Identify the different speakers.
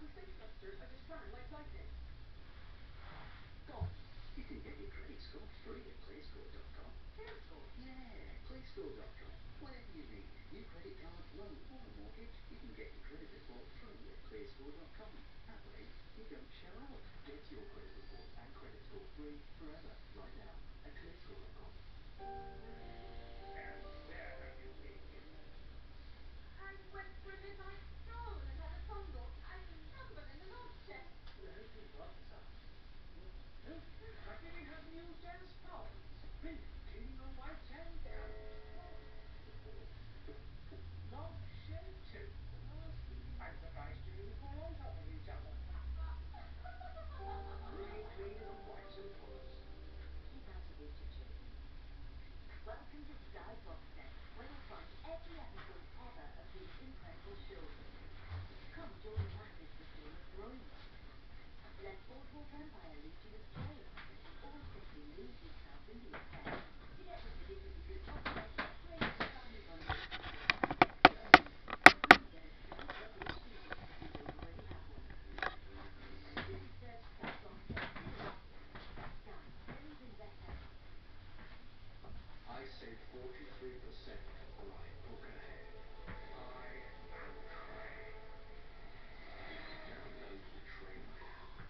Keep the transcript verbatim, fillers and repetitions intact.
Speaker 1: You can get your credit score free at playscore dot com. Yeah, playscore dot com. Whenever you need new credit card, loan or mortgage, you can get your credit report free at playscore dot com. That way, you don't show out. Get your credit report and credit score free forever right now at playscore dot com. I save forty-three percent when I book ahead. I am train. Download the train app.